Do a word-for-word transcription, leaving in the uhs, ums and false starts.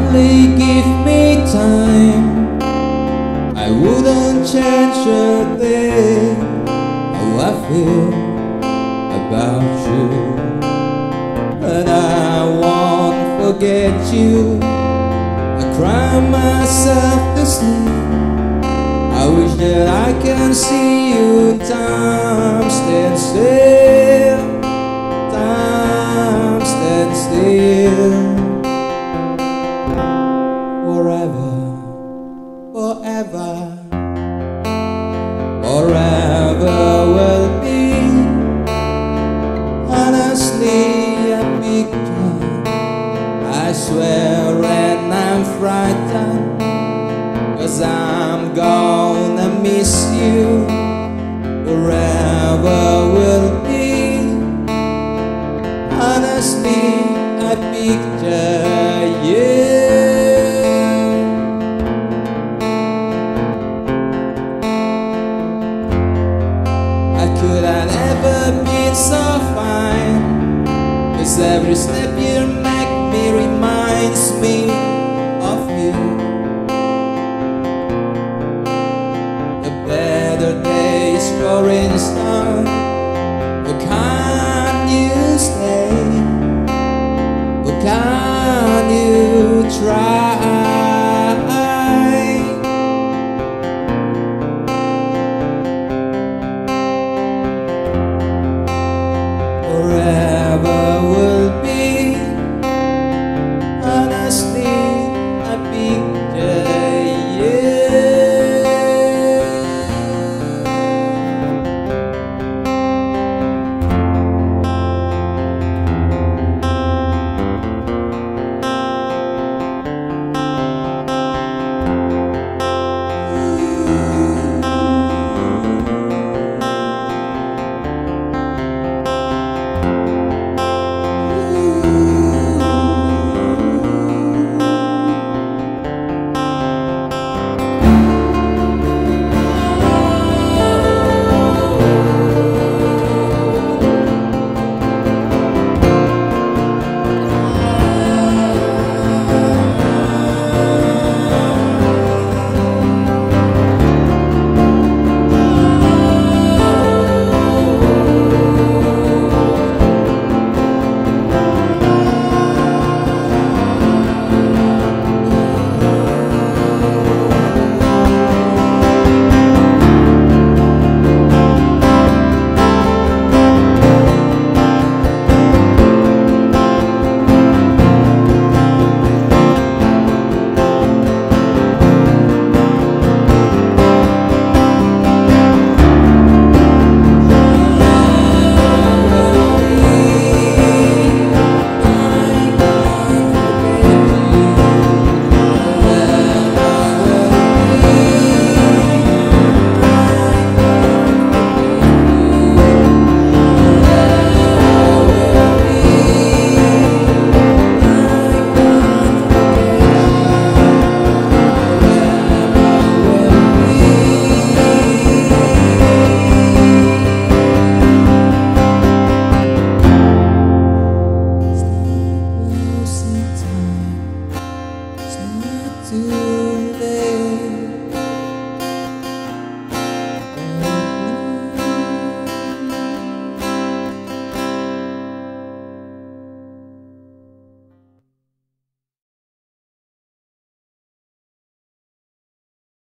only give me time, I wouldn't change a thing. How I feel about you, but I won't forget you. I cry myself to sleep. I wish that I can see you. Time stand still, time stand still. Forever, forever, forever will be honestly a picture. I swear, and I'm frightened, 'cause I'm gonna miss you. Forever will be honestly a picture, yeah. I could have never been so fine, 'cause every step you make me reminds me of you. The better days, for instance, oh, can't you stay? Oh, can't you try? Forever will be honestly a picture, yeah. To